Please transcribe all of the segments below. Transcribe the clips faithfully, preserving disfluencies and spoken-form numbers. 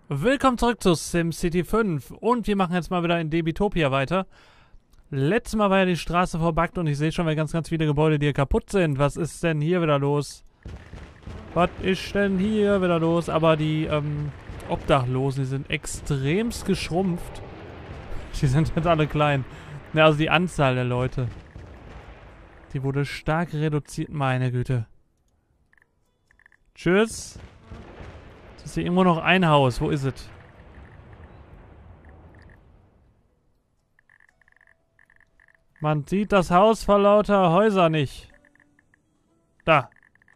Willkommen zurück zu SimCity fünf und wir machen jetzt mal wieder in Debitopia weiter. Letztes Mal war ja die Straße verbuggt und ich sehe schon wieder ganz, ganz viele Gebäude, die hier kaputt sind. Was ist denn hier wieder los? Was ist denn hier wieder los? Aber die ähm, Obdachlosen, die sind extremst geschrumpft. Die sind jetzt alle klein. Ja, also die Anzahl der Leute. Die wurde stark reduziert, meine Güte. Tschüss. Es ist hier irgendwo noch ein Haus. Wo ist es? Man sieht das Haus vor lauter Häuser nicht. Da.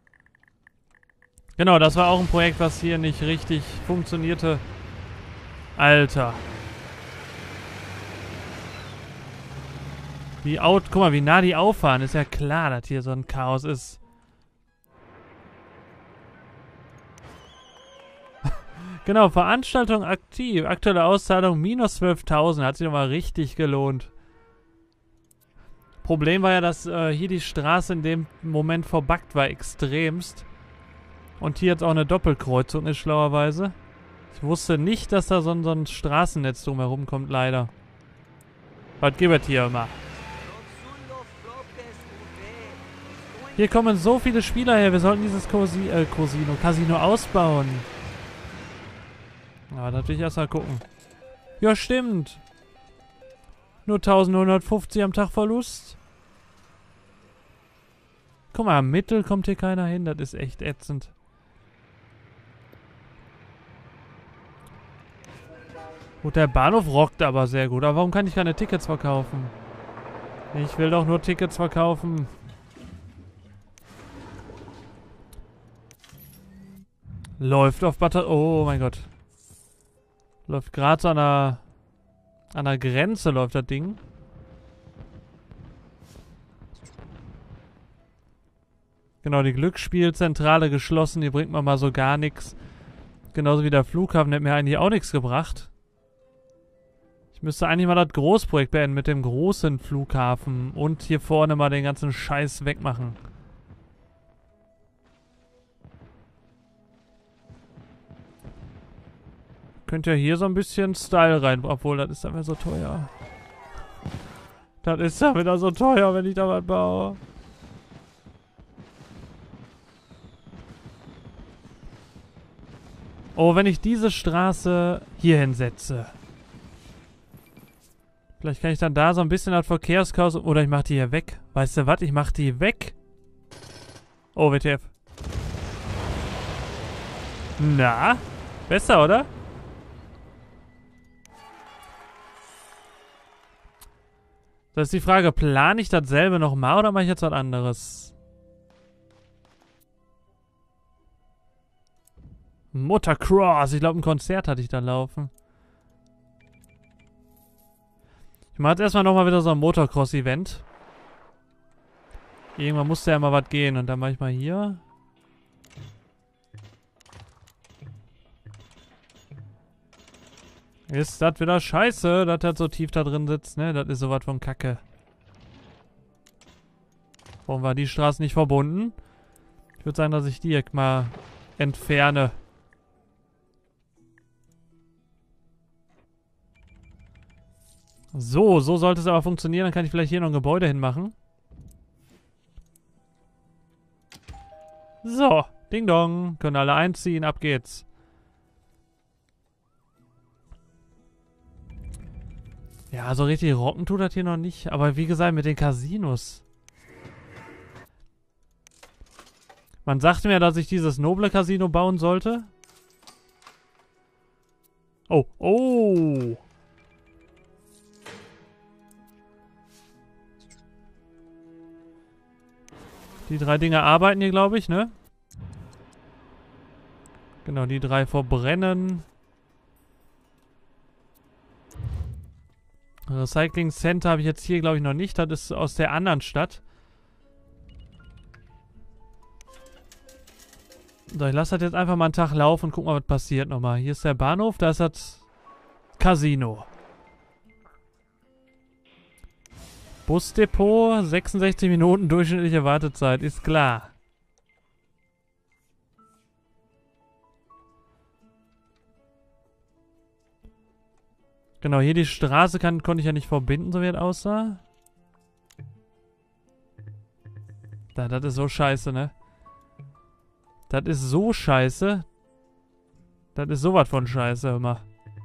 Genau, das war auch ein Projekt, was hier nicht richtig funktionierte. Alter. Die Auto, guck mal, wie nah die auffahren. Ist ja klar, dass hier so ein Chaos ist. Genau, Veranstaltung aktiv. Aktuelle Auszahlung minus zwölftausend. Hat sich nochmal richtig gelohnt. Problem war ja, dass äh, hier die Straße in dem Moment verbuggt war, extremst. Und hier jetzt auch eine Doppelkreuzung ist, schlauerweise. Ich wusste nicht, dass da so ein, so ein Straßennetz drumherum kommt, leider. Was gibt es hier immer? Hier kommen so viele Spieler her. Wir sollten dieses Cosi äh, Casino, Casino ausbauen. Aber natürlich erstmal gucken. Ja, stimmt. Nur eintausendneunhundertfünfzig am Tag Verlust. Guck mal, am Mittel kommt hier keiner hin. Das ist echt ätzend. Gut, der Bahnhof rockt aber sehr gut. Aber warum kann ich keine Tickets verkaufen? Ich will doch nur Tickets verkaufen. Läuft auf Batterie. Oh mein Gott. Läuft gerade so an der, an der Grenze, läuft das Ding. Genau, die Glücksspielzentrale geschlossen. Die bringt mir mal so gar nichts. Genauso wie der Flughafen, der hat mir eigentlich auch nichts gebracht. Ich müsste eigentlich mal das Großprojekt beenden mit dem großen Flughafen. Und hier vorne mal den ganzen Scheiß wegmachen. Könnt ihr hier so ein bisschen Style rein, obwohl das ist dann wieder so teuer. Das ist dann wieder so teuer, wenn ich da was baue. Oh, wenn ich diese Straße hier hinsetze. Vielleicht kann ich dann da so ein bisschen das Verkehrschaos... Oder ich mach die hier weg. Weißt du was? Ich mach die weg. Oh, W T F. Na? Besser, oder? Das ist die Frage, plane ich dasselbe nochmal oder mache ich jetzt was anderes? Motocross. Ich glaube, ein Konzert hatte ich da laufen. Ich mache jetzt erstmal nochmal wieder so ein Motocross-Event. Irgendwann musste ja mal was gehen. Und dann mache ich mal hier. Ist das wieder scheiße, dass das so tief da drin sitzt, ne? Das ist sowas von Kacke. Warum war die Straße nicht verbunden? Ich würde sagen, dass ich die hier mal entferne. So, so sollte es aber funktionieren. Dann kann ich vielleicht hier noch ein Gebäude hinmachen. So, Ding Dong. Können alle einziehen, ab geht's. Ja, so richtig rocken tut das hier noch nicht. Aber wie gesagt, mit den Casinos. Man sagte mir, dass ich dieses noble Casino bauen sollte. Oh, oh. Die drei Dinger arbeiten hier, glaube ich, ne? Genau, die drei verbrennen. Recycling Center habe ich jetzt hier, glaube ich, noch nicht. Das ist aus der anderen Stadt. So, ich lasse das jetzt einfach mal einen Tag laufen und guck mal, was passiert nochmal. Hier ist der Bahnhof, da ist das Casino. Busdepot, sechsundsechzig Minuten durchschnittliche Wartezeit, ist klar. Genau, hier die Straße kann, konnte ich ja nicht verbinden, so wie es aussah. Da, das ist so scheiße, ne? Das ist so scheiße. Das ist sowas von scheiße, immer.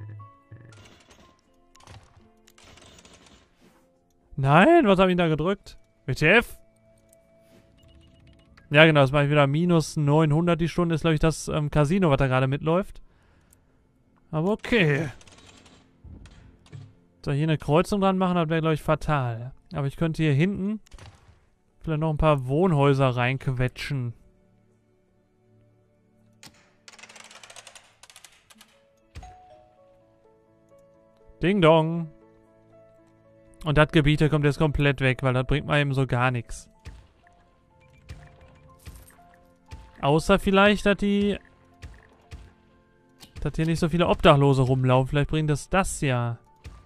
Nein, was habe ich da gedrückt? W T F? Ja, genau, das mache ich wieder minus neunhundert die Stunde. Ist, glaube ich, das ähm, Casino, was da gerade mitläuft. Aber okay. Soll ich hier eine Kreuzung dran machen? Das wäre, glaube ich, fatal. Aber ich könnte hier hinten vielleicht noch ein paar Wohnhäuser reinquetschen. Ding Dong. Und das Gebiet hier kommt jetzt komplett weg, weil das bringt mir eben so gar nichts. Außer vielleicht, dass die... dass hier nicht so viele Obdachlose rumlaufen. Vielleicht bringt das das ja.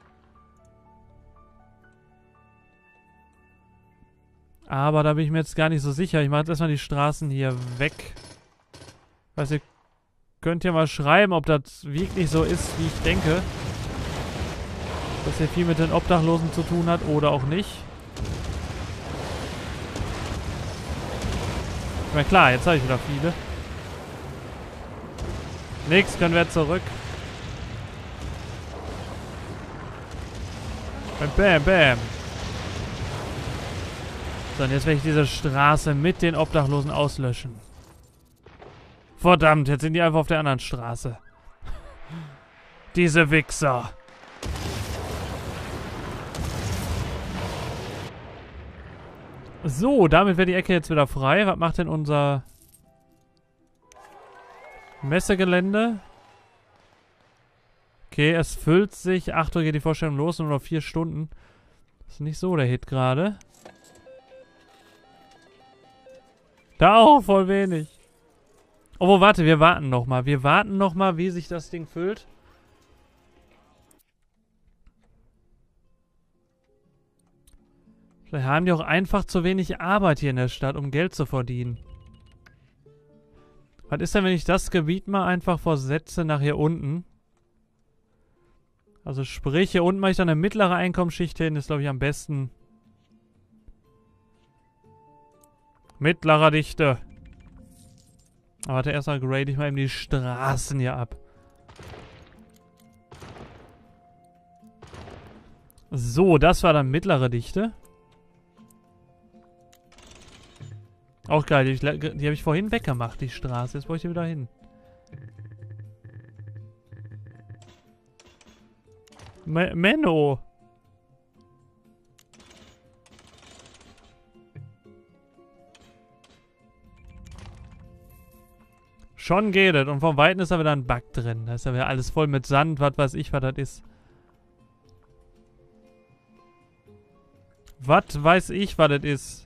Aber da bin ich mir jetzt gar nicht so sicher. Ich mache jetzt erstmal die Straßen hier weg. Weiß ihr könnt ja mal schreiben, ob das wirklich so ist, wie ich denke. Dass hier viel mit den Obdachlosen zu tun hat oder auch nicht. Ich meine, klar, jetzt habe ich wieder viele. Nix, können wir zurück. Bam, bam, bam. So, und jetzt werde ich diese Straße mit den Obdachlosen auslöschen. Verdammt, jetzt sind die einfach auf der anderen Straße. Diese Wichser. So, damit wäre die Ecke jetzt wieder frei. Was macht denn unser Messegelände? Okay, es füllt sich. acht Uhr geht die Vorstellung los, nur noch vier Stunden. Das ist nicht so der Hit gerade. Da auch voll wenig. Oh, warte, wir warten noch mal. Wir warten noch mal, wie sich das Ding füllt. Vielleicht haben die auch einfach zu wenig Arbeit hier in der Stadt, um Geld zu verdienen. Was ist denn, wenn ich das Gebiet mal einfach versetze nach hier unten? Also sprich, hier unten mache ich dann eine mittlere Einkommensschicht hin. Ist, glaube ich, am besten. Mittlerer Dichte. Aber warte, erstmal grade ich mal eben die Straßen hier ab. So, das war dann mittlere Dichte. Auch geil, die, die habe ich vorhin weggemacht, die Straße. Jetzt brauche ich die wieder hin. Me Menno. Schon geht es. Und vom Weiten ist da wieder ein Bug drin. Da ist ja wieder alles voll mit Sand, was weiß ich, was das ist. Was weiß ich, was das ist.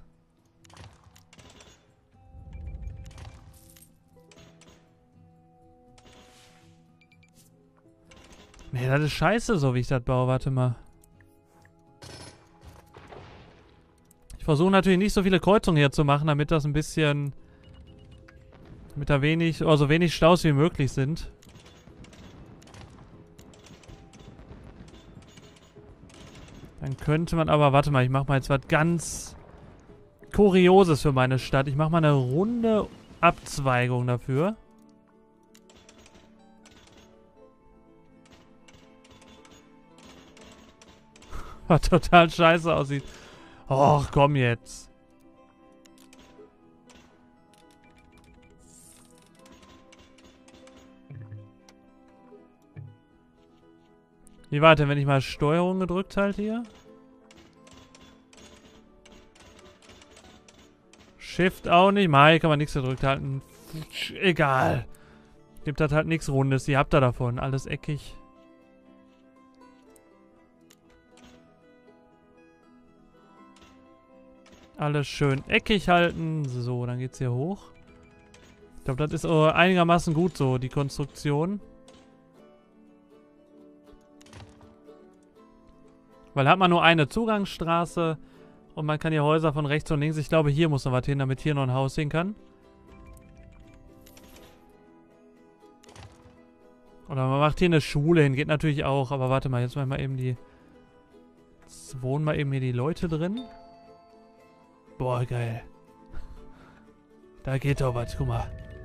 Nee, das ist scheiße, so wie ich das baue. Warte mal. Ich versuche natürlich nicht so viele Kreuzungen hier zu machen, damit das ein bisschen... damit da wenig, oder so wenig Staus wie möglich sind. Dann könnte man aber... Warte mal, ich mache mal jetzt was ganz Kurioses für meine Stadt. Ich mache mal eine runde Abzweigung dafür. Was total scheiße aussieht. Och, komm jetzt. Wie warte, wenn ich mal Steuerung gedrückt halte hier? Shift auch nicht. Mal kann man nichts gedrückt halten. Egal. Gibt das halt nichts Rundes. Ihr habt da davon. Alles eckig. Alles schön eckig halten. So, dann geht's hier hoch. Ich glaube, das ist uh, einigermaßen gut so, die Konstruktion. Weil hat man nur eine Zugangsstraße und man kann hier Häuser von rechts und links. Ich glaube, hier muss noch was hin, damit hier noch ein Haus hin kann. Oder man macht hier eine Schule hin, geht natürlich auch. Aber warte mal, jetzt machen wir eben die... Jetzt wohnen mal eben hier die Leute drin. Boah, geil. Da geht doch was, guck mal.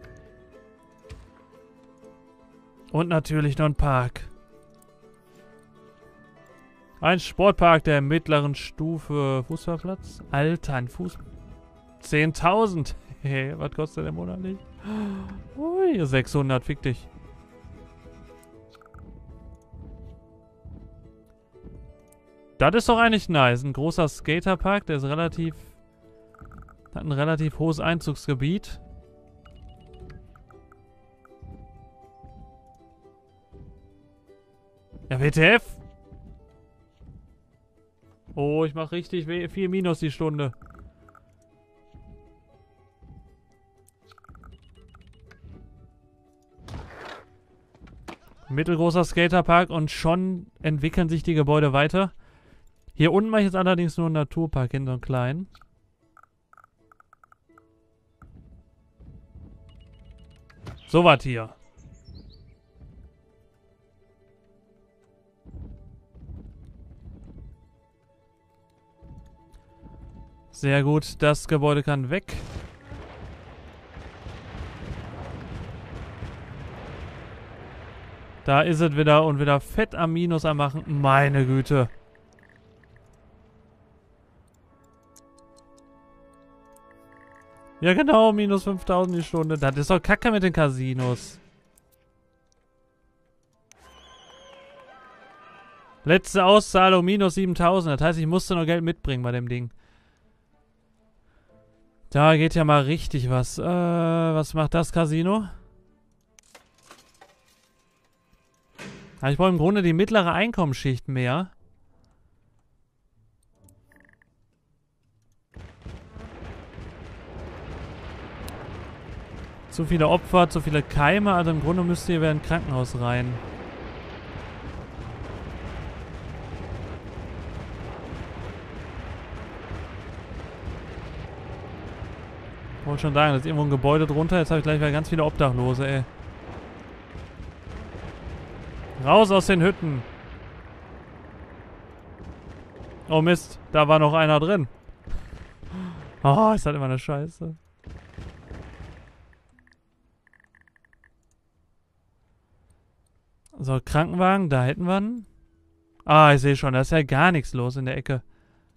Und natürlich noch ein Park. Ein Sportpark der mittleren Stufe. Fußballplatz? Alter, ein Fuß... zehntausend. Hey, was kostet der monatlich? Ui, sechshundert, fick dich. Das ist doch eigentlich nice. Ein großer Skaterpark, der ist relativ... hat ein relativ hohes Einzugsgebiet. Ja, W T F? Oh, ich mach richtig viel Minus die Stunde. Mittelgroßer Skaterpark und schon entwickeln sich die Gebäude weiter. Hier unten mache ich jetzt allerdings nur einen Naturpark hin, so einen kleinen. So was hier. Sehr gut, das Gebäude kann weg. Da ist es wieder und wieder fett am Minus am machen. Meine Güte. Ja genau, minus fünftausend die Stunde. Das ist doch kacke mit den Casinos. Letzte Auszahlung minus siebentausend. Das heißt, ich musste noch Geld mitbringen bei dem Ding. Da geht ja mal richtig was. Äh, was macht das Casino? Ja, ich brauche im Grunde die mittlere Einkommensschicht mehr. Zu viele Opfer, zu viele Keime. Also im Grunde müsst ihr wieder in ein Krankenhaus rein. Ich wollte schon sagen, da ist irgendwo ein Gebäude drunter. Jetzt habe ich gleich wieder ganz viele Obdachlose, ey. Raus aus den Hütten. Oh Mist, da war noch einer drin. Oh, ist halt immer eine Scheiße. So, Krankenwagen, da hätten wir einen. Ah, ich sehe schon, da ist ja gar nichts los in der Ecke.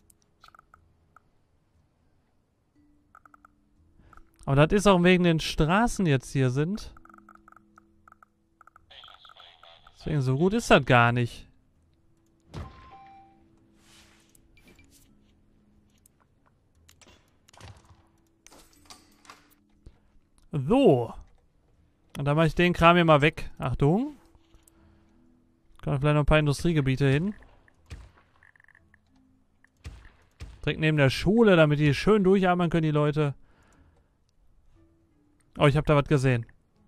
Aber das ist auch wegen den Straßen jetzt hier sind. Deswegen, so gut ist das gar nicht. So. Und dann mache ich den Kram hier mal weg. Achtung. Kommen vielleicht noch ein paar Industriegebiete hin. Direkt neben der Schule, damit die schön durchatmen können, die Leute. Oh, ich habe da was gesehen.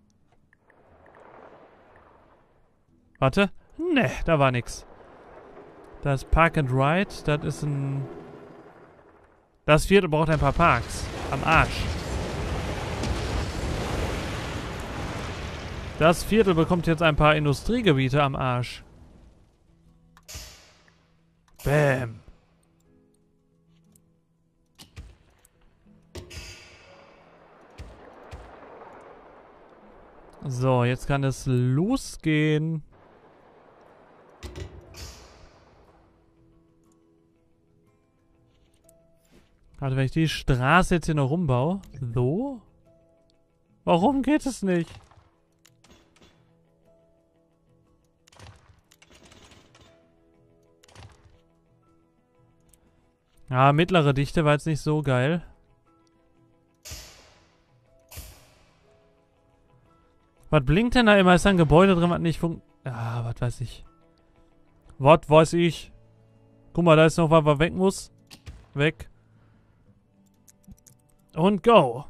Warte. Ne, da war nix. Das Park and Ride, das ist ein... Das Viertel braucht ein paar Parks. Am Arsch. Das Viertel bekommt jetzt ein paar Industriegebiete am Arsch. Bäm. So, jetzt kann es losgehen. Warte, wenn ich die Straße jetzt hier noch rumbaue. So? Warum geht es nicht? Ja, mittlere Dichte war jetzt nicht so geil. Was blinkt denn da immer? Ist da ein Gebäude drin, was nicht funkt... Ja, was weiß ich. Was weiß ich. Guck mal, da ist noch was, was weg muss. Weg. Und go.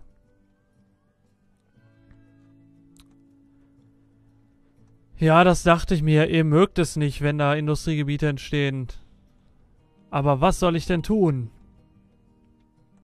Ja, das dachte ich mir. Ihr mögt es nicht, wenn da Industriegebiete entstehen. Aber was soll ich denn tun?